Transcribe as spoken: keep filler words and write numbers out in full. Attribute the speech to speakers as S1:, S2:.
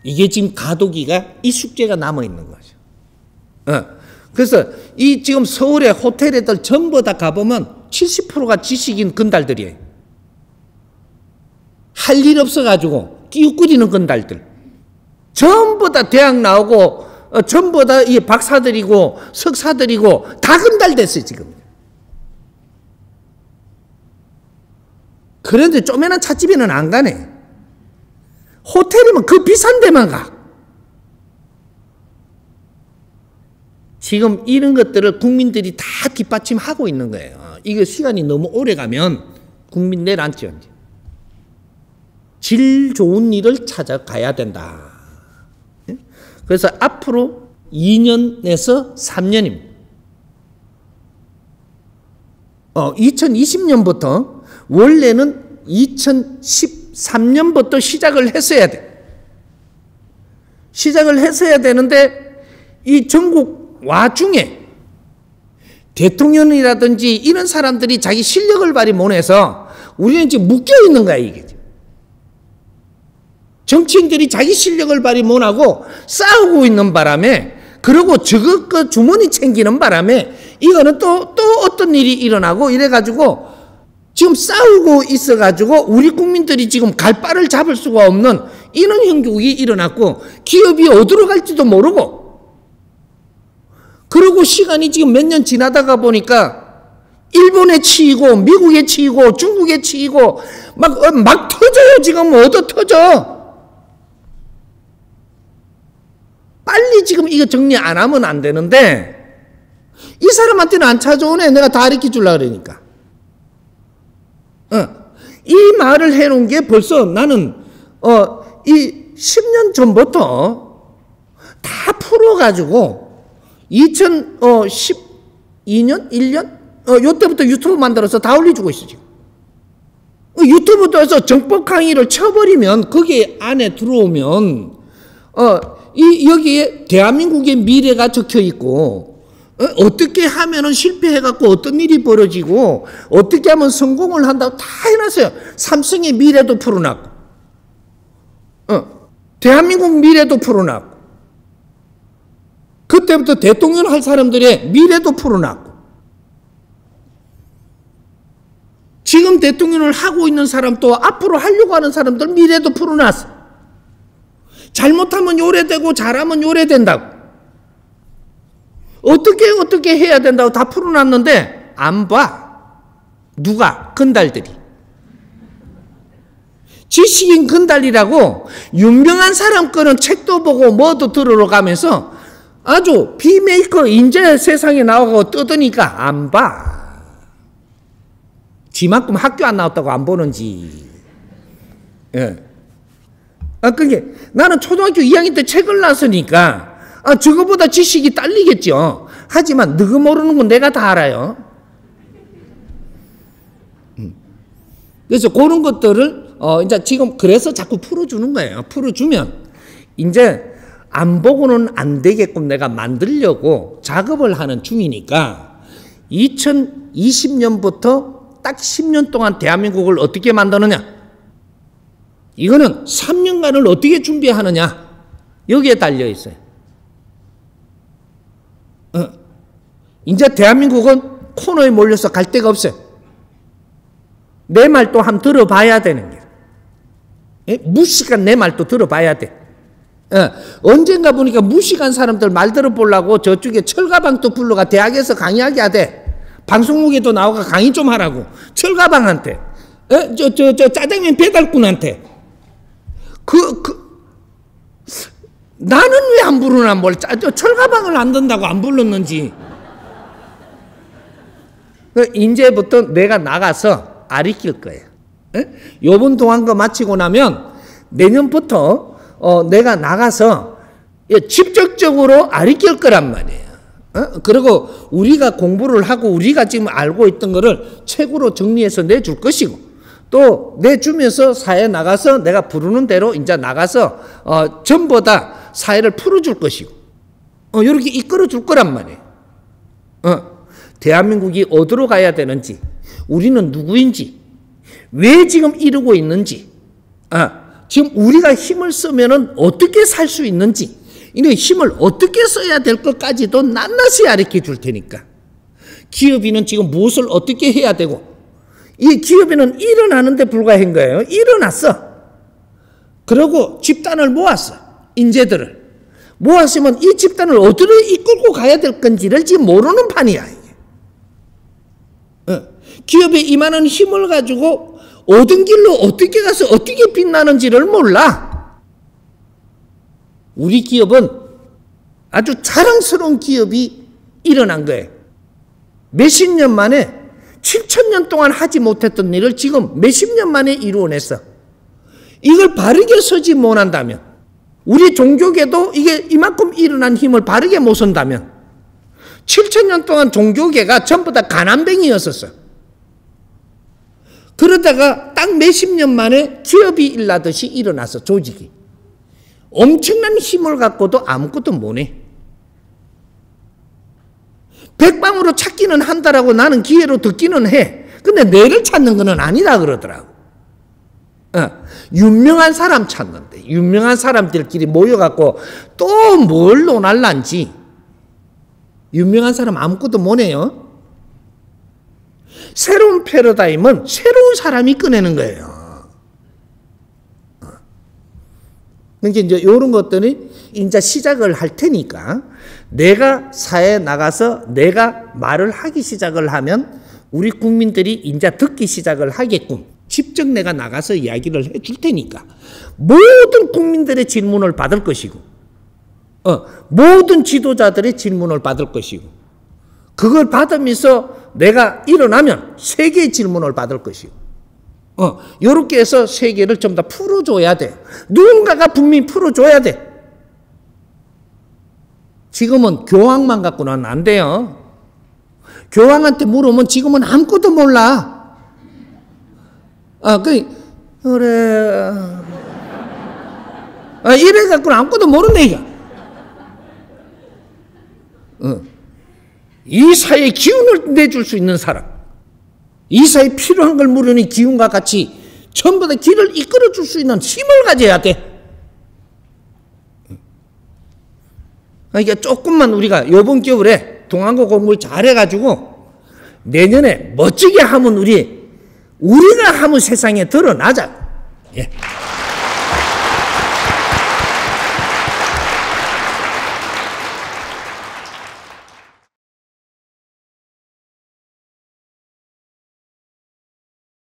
S1: 이게 지금 가도기가 이 숙제가 남아 있는 거죠. 어. 그래서 이 지금 서울의 호텔 애들 전부 다 가보면 칠십 퍼센트가 지식인 건달들이에요. 할 일 없어가지고 끼웃거리는 건달들. 전부 다 대학 나오고 어, 전부 다 이 박사들이고 석사들이고 다 건달 됐어요 지금. 그런데 쪼매난 찻집에는 안 가네. 호텔이면 그 비싼 데만 가. 지금 이런 것들을 국민들이 다 뒷받침하고 있는 거예요. 이거 시간이 너무 오래 가면 국민 내란죠. 질 좋은 일을 찾아가야 된다. 그래서 앞으로 이 년에서 삼 년입니다. 어, 이천이십 년부터 원래는 이천십삼 년부터 시작을 했어야 돼. 시작을 했어야 되는데 이 전국 와중에 대통령이라든지 이런 사람들이 자기 실력을 발휘 못해서 우리는 지금 묶여 있는 거야 이게. 정치인들이 자기 실력을 발휘 못하고 싸우고 있는 바람에 그리고 저거 그 주머니 챙기는 바람에 이거는 또, 또 어떤 일이 일어나고 이래가지고 지금 싸우고 있어가지고 우리 국민들이 지금 갈 바를 잡을 수가 없는 이런 형국이 일어났고 기업이 어디로 갈지도 모르고 그리고 시간이 지금 몇 년 지나다가 보니까 일본에 치이고 미국에 치이고 중국에 치이고 막, 막 터져요 지금 얻어 터져. 빨리 지금 이거 정리 안 하면 안 되는데 이 사람한테는 안 찾아오네. 내가 다 가르쳐 주려고 그러니까. 어. 이 말을 해놓은 게 벌써 나는 어, 이 십 년 전부터 다 풀어가지고 이천십이 년? 일 년? 어, 요때부터 유튜브 만들어서 다 올려주고 있어 지금. 유튜브에서 정법 강의를 쳐버리면 거기 안에 들어오면 어, 이 여기에 대한민국의 미래가 적혀 있고 어, 어떻게 하면은 실패해갖고 어떤 일이 벌어지고 어떻게 하면 성공을 한다고 다 해놨어요. 삼성의 미래도 풀어놨고 어, 대한민국 미래도 풀어놨고 그때부터 대통령 할 사람들의 미래도 풀어놨고 지금 대통령을 하고 있는 사람 또 앞으로 하려고 하는 사람들 미래도 풀어놨어. 잘못하면 요래되고 잘하면 요래된다고. 어떻게 어떻게 해야 된다고 다 풀어놨는데 안 봐. 누가? 건달들이. 지식인 건달이라고 유명한 사람 거는 책도 보고 뭐도 들으러 가면서 아주 비메이커 인재 세상에 나오고 뜨더니까 안 봐. 지만큼 학교 안 나왔다고 안 보는지. 예. 아, 그게, 나는 초등학교 이 학년 때 책을 놨으니까, 아, 저거보다 지식이 딸리겠죠. 하지만, 너가 모르는 건 내가 다 알아요. 음. 그래서 그런 것들을, 어, 이제 지금 그래서 자꾸 풀어주는 거예요. 풀어주면, 이제 안 보고는 안 되게끔 내가 만들려고 작업을 하는 중이니까, 이천이십 년부터 딱 십 년 동안 대한민국을 어떻게 만드느냐? 이거는 삼 년간을 어떻게 준비하느냐 여기에 달려 있어요. 어. 이제 대한민국은 코너에 몰려서 갈 데가 없어요. 내 말도 한번 들어봐야 되는 게. 예? 무식한 내 말도 들어봐야 돼. 어. 언젠가 보니까 무식한 사람들 말 들어보려고 저쪽에 철가방도 불러가 대학에서 강의하게 하대. 방송국에도 나와가 강의 좀 하라고. 철가방한테. 어? 저, 저, 저 짜장면 배달꾼한테. 그, 그, 나는 왜 안 부르나, 뭘, 철가방을 안 든다고 안 불렀는지. 이제부터 내가 나가서 아리킬 거예요. 에? 요번 동안거 마치고 나면 내년부터, 어, 내가 나가서 직접적으로 아리킬 거란 말이에요. 어? 그리고 우리가 공부를 하고 우리가 지금 알고 있던 거를 책으로 정리해서 내줄 것이고, 또 내주면서 사회에 나가서 내가 부르는 대로 이제 나가서 어, 전부 다 사회를 풀어줄 것이고 어, 이렇게 이끌어줄 거란 말이에요. 어, 대한민국이 어디로 가야 되는지 우리는 누구인지 왜 지금 이러고 있는지 어, 지금 우리가 힘을 쓰면은 어떻게 살 수 있는지, 이 힘을 어떻게 써야 될 것까지도 낱낱이 가르쳐 줄 테니까. 기업인은 지금 무엇을 어떻게 해야 되고, 이 기업인은 일어나는데 불과한 거예요. 일어났어. 그러고 집단을 모았어. 인재들을. 모았으면 이 집단을 어디로 이끌고 가야 될 건지를 지금 모르는 판이야. 이게. 어. 기업에 임하는 힘을 가지고 어떤 길로 어떻게 가서 어떻게 빛나는지를 몰라. 우리 기업은 아주 자랑스러운 기업이 일어난 거예요. 몇십 년 만에 칠천 년 동안 하지 못했던 일을 지금 몇십 년 만에 이루어냈어. 이걸 바르게 서지 못한다면, 우리 종교계도 이게 이만큼 일어난 힘을 바르게 못 선다면, 칠천 년 동안 종교계가 전부 다 가난뱅이였었어. 그러다가 딱 몇십 년 만에 기업이 일어나듯이 일어났어, 조직이. 엄청난 힘을 갖고도 아무것도 못해. 백방으로 찾기는 한다라고 나는 기회로 듣기는 해. 근데 내를 찾는 건 아니다 그러더라고. 어, 유명한 사람 찾는데, 유명한 사람들끼리 모여갖고 또 뭘 논할란지. 유명한 사람 아무것도 못해요. 새로운 패러다임은 새로운 사람이 꺼내는 거예요. 그러니까 이제 이런 것들이 이제 시작을 할 테니까, 내가 사회에 나가서 내가 말을 하기 시작을 하면 우리 국민들이 이제 듣기 시작을 하겠군. 직접 내가 나가서 이야기를 해 줄 테니까 모든 국민들의 질문을 받을 것이고, 어, 모든 지도자들의 질문을 받을 것이고, 그걸 받으면서 내가 일어나면 세계의 질문을 받을 것이고, 어, 요렇게 해서 세계를 좀 더 풀어줘야 돼. 누군가가 분명히 풀어줘야 돼. 지금은 교황만 갖고는 안 돼요. 교황한테 물으면 지금은 아무것도 몰라. 아, 그, 그래. 아, 이래 갖고는 아무것도 모르네, 이거. 어. 이 사회에 기운을 내줄 수 있는 사람, 이 사회에 필요한 걸 모르는 기운과 같이 전부 다 길을 이끌어 줄 수 있는 힘을 가져야 돼. 그러니까 조금만 우리가 이번 겨울에 동안고 공부를 잘해가지고 내년에 멋지게 하면 우리, 우리가 하면 세상에 드러나자. 예.